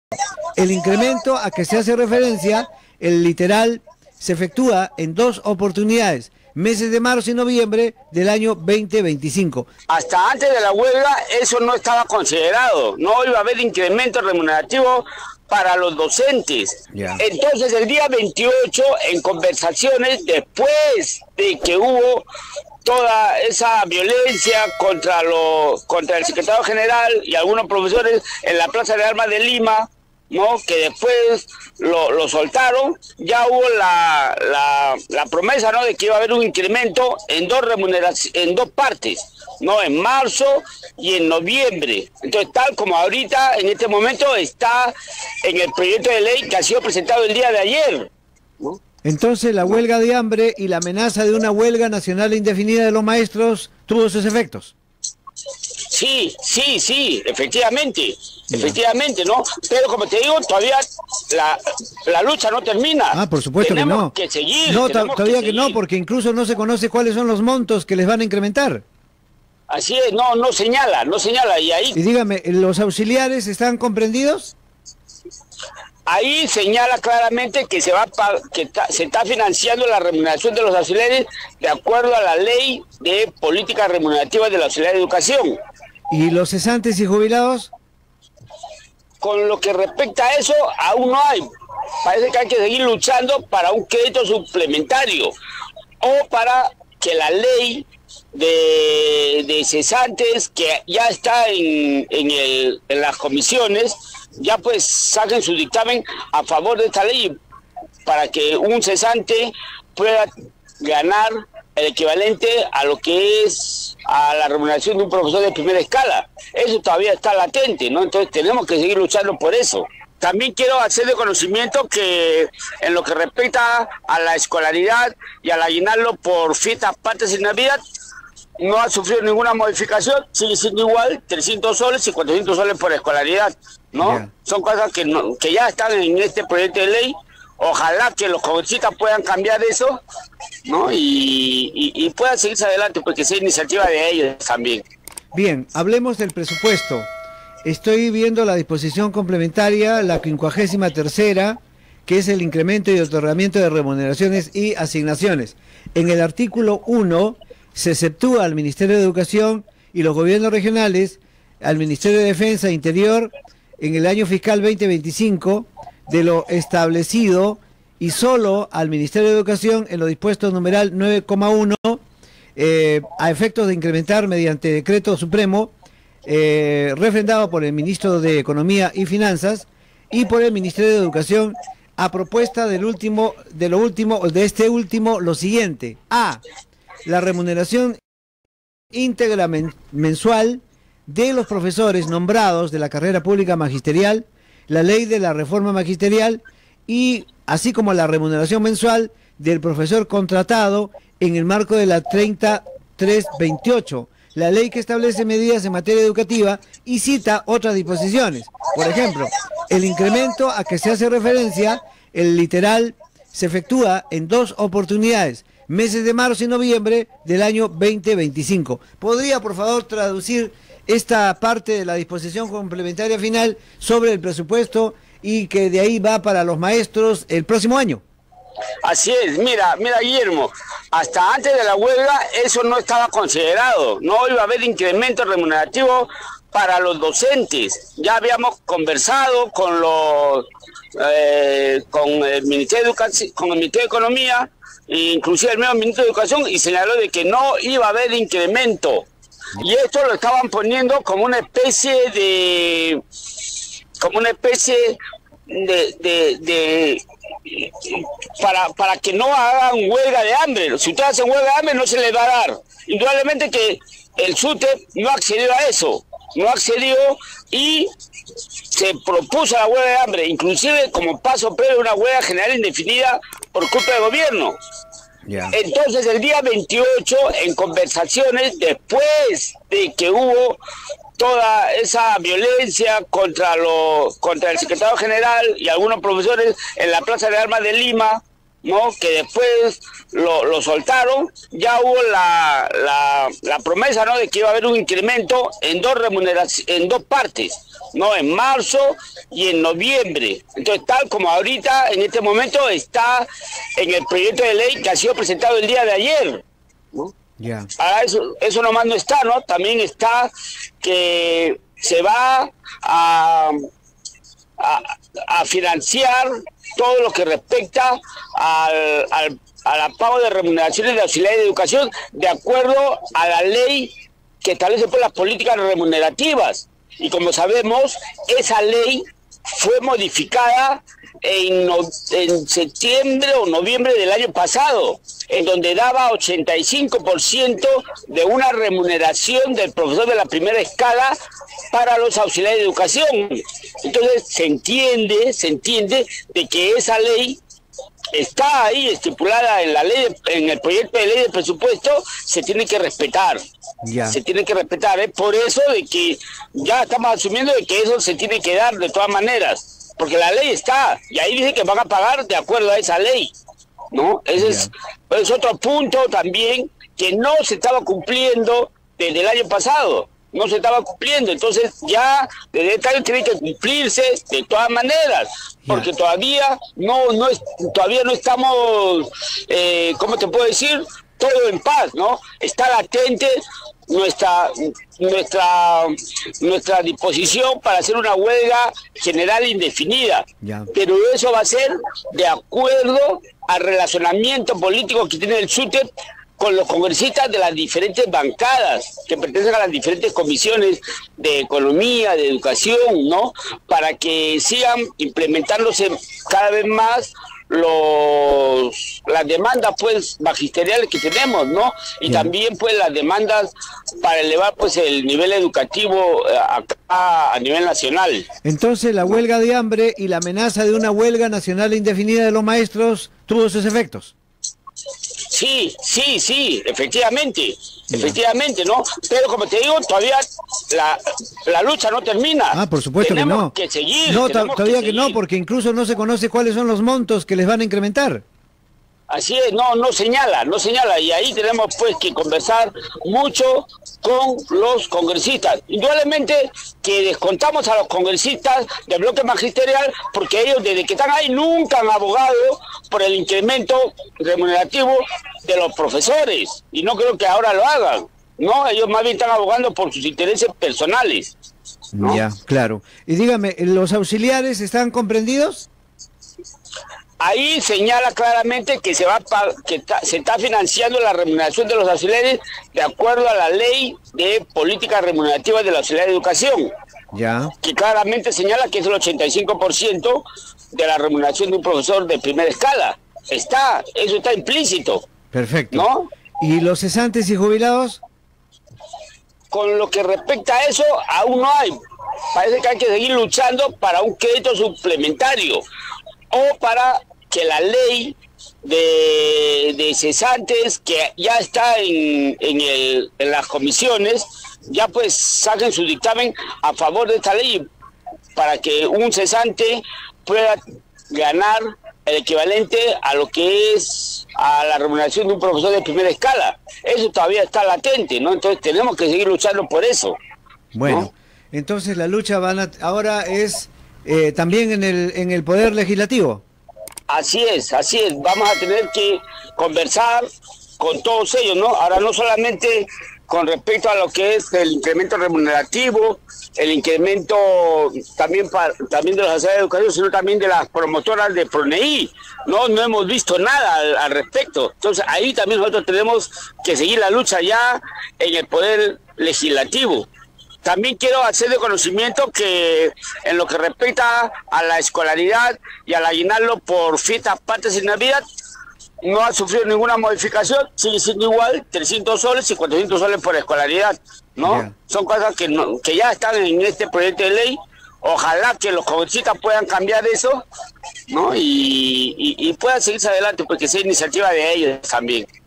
El incremento a que se hace referencia, el literal, se efectúa en dos oportunidades, meses de marzo y noviembre del año 2025. Hasta antes de la huelga eso no estaba considerado, no iba a haber incremento remunerativo para los docentes. Entonces el día 28, en conversaciones, después de que hubo toda esa violencia contra el secretario general y algunos profesores en la Plaza de Armas de Lima, ¿no?, que después lo soltaron, ya hubo la promesa, ¿no?, de que iba a haber un incremento en dos partes, ¿no?, en marzo y en noviembre. Entonces, tal como ahorita, en este momento, está en el proyecto de ley que ha sido presentado el día de ayer, ¿no? Entonces, la huelga de hambre y la amenaza de una huelga nacional indefinida de los maestros tuvo sus efectos. Sí, efectivamente, ¿no? Pero como te digo, todavía la lucha no termina. Ah, por supuesto que no. Tenemos que seguir. No, todavía que no, porque incluso no se conoce cuáles son los montos que les van a incrementar. Así es, no señala, y ahí... Y dígame, ¿los auxiliares están comprendidos? Ahí señala claramente que se está financiando la remuneración de los auxiliares de acuerdo a la ley de políticas remunerativas de la auxiliar de educación. ¿Y los cesantes y jubilados? Con lo que respecta a eso, aún no hay. Parece que hay que seguir luchando para un crédito suplementario o para que la ley de cesantes, que ya está en las comisiones, ya pues saquen su dictamen a favor de esta ley para que un cesante pueda ganar el equivalente a lo que es a la remuneración de un profesor de primera escala. Eso todavía está latente, ¿no? Entonces tenemos que seguir luchando por eso. También quiero hacer de conocimiento que en lo que respecta a la escolaridad y al aguinaldo por fiestas, partes y Navidad, no ha sufrido ninguna modificación, sigue siendo igual, 300 soles y 400 soles por escolaridad, ¿no? Yeah. Son cosas que ya están en este proyecto de ley. Ojalá que los congresistas puedan cambiar eso, ¿no? Y puedan seguirse adelante, porque es iniciativa de ellos también. Bien, hablemos del presupuesto. Estoy viendo la disposición complementaria, la 53ª, que es el incremento y otorgamiento de remuneraciones y asignaciones. En el artículo 1 se exceptúa al Ministerio de Educación y los gobiernos regionales, al Ministerio de Defensa e Interior, en el año fiscal 2025, de lo establecido, y solo al Ministerio de Educación en lo dispuesto numeral 9,1, a efectos de incrementar mediante decreto supremo, refrendado por el Ministro de Economía y Finanzas y por el Ministerio de Educación, a propuesta de este último, lo siguiente: A, la remuneración íntegra mensual de los profesores nombrados de la carrera pública magisterial, la ley de la reforma magisterial, y así como la remuneración mensual del profesor contratado en el marco de la 3328, la ley que establece medidas en materia educativa y cita otras disposiciones. Por ejemplo, el incremento a que se hace referencia, el literal, se efectúa en dos oportunidades, meses de marzo y noviembre del año 2025. ¿Podría, por favor, traducir esta parte de la disposición complementaria final sobre el presupuesto y que de ahí va para los maestros el próximo año? Así es, mira Guillermo, hasta antes de la huelga eso no estaba considerado, no iba a haber incremento remunerativo para los docentes. Ya habíamos conversado con el Ministerio de Educación, con el Ministerio de Economía, inclusive el mismo Ministro de Educación, y señaló de que no iba a haber incremento. Y esto lo estaban poniendo como una especie de para que no hagan huelga de hambre. Si ustedes hacen huelga de hambre no se les va a dar. Indudablemente que el SUTEP no accedió a eso, y se propuso la huelga de hambre, inclusive como paso previo una huelga general indefinida por culpa del gobierno. Entonces el día 28, en conversaciones, después de que hubo toda esa violencia contra el secretario general y algunos profesores en la Plaza de Armas de Lima, ¿no? Que después lo soltaron. Ya hubo la promesa, ¿no?, de que iba a haber un incremento en en dos partes, ¿no?, en marzo y en noviembre. Entonces, tal como ahorita, en este momento, está en el proyecto de ley que ha sido presentado el día de ayer, ¿no? Yeah. Ahora eso nomás no está, ¿no? También está que se va a financiar todo lo que respecta al pago de remuneraciones de auxiliares de educación de acuerdo a la ley que establece pues las políticas remunerativas. Y como sabemos, esa ley fue modificada en septiembre o noviembre del año pasado, en donde daba 85% de una remuneración del profesor de la primera escala para los auxiliares de educación. Entonces se entiende de que esa ley está ahí estipulada en la ley, en el proyecto de ley de presupuesto, se tiene que respetar. Se tiene que respetar. Es por eso de que ya estamos asumiendo de que eso se tiene que dar de todas maneras, porque la ley está, y ahí dice que van a pagar de acuerdo a esa ley, ¿no? Ese es otro punto también que no se estaba cumpliendo desde el año pasado. No se estaba cumpliendo, entonces ya desde este año tiene que cumplirse de todas maneras, porque todavía no estamos, ¿cómo te puedo decir? Todo en paz, ¿no? Está latente nuestra disposición para hacer una huelga general indefinida, pero eso va a ser de acuerdo al relacionamiento político que tiene el SUTEP con los congresistas de las diferentes bancadas que pertenecen a las diferentes comisiones de economía, de educación, ¿no? Para que sigan implementándose cada vez más las demandas pues magisteriales que tenemos, ¿no? Y también pues las demandas para elevar pues el nivel educativo acá a nivel nacional. Entonces la huelga de hambre y la amenaza de una huelga nacional indefinida de los maestros tuvo sus efectos. Sí, efectivamente, ¿no? Pero como te digo, todavía la lucha no termina. Ah, por supuesto que no. Que seguir. No, todavía que no, porque incluso no se conoce cuáles son los montos que les van a incrementar. Así es, no señala, y ahí tenemos pues que conversar mucho con los congresistas. Indudablemente que descontamos a los congresistas del bloque magisterial, porque ellos desde que están ahí nunca han abogado por el incremento remunerativo de los profesores, y no creo que ahora lo hagan, ¿no? Ellos más bien están abogando por sus intereses personales, ¿no? Ya, claro. Y dígame, ¿los auxiliares están comprendidos? Ahí señala claramente que se está financiando la remuneración de los auxiliares de acuerdo a la ley de políticas remunerativas de la auxiliar de educación. Que claramente señala que es el 85% de la remuneración de un profesor de primera escala. Eso está implícito. Perfecto. ¿No? ¿Y los cesantes y jubilados? Con lo que respecta a eso, aún no hay. Parece que hay que seguir luchando para un crédito suplementario o para que la ley de cesantes, que ya está en las comisiones, ya pues saquen su dictamen a favor de esta ley, para que un cesante pueda ganar el equivalente a lo que es a la remuneración de un profesor de primera escala. Eso todavía está latente, ¿no? Entonces tenemos que seguir luchando por eso. Bueno, ¿no? Entonces la lucha ahora es también en el Poder Legislativo. Así es. Vamos a tener que conversar con todos ellos, ¿no? Ahora no solamente con respecto a lo que es el incremento remunerativo, el incremento también de los auxiliares de educación, sino también de las promotoras de PRONEI, ¿no? No hemos visto nada al respecto. Entonces ahí también nosotros tenemos que seguir la lucha ya en el Poder Legislativo. También quiero hacer de conocimiento que en lo que respecta a la escolaridad y al aguinaldo por fiestas, patrias y Navidad, no ha sufrido ninguna modificación, sigue siendo igual, 300 soles y 400 soles por escolaridad, ¿no? Son cosas que ya están en este proyecto de ley. Ojalá que los congresistas puedan cambiar eso, ¿no? Y puedan seguirse adelante, porque es iniciativa de ellos también.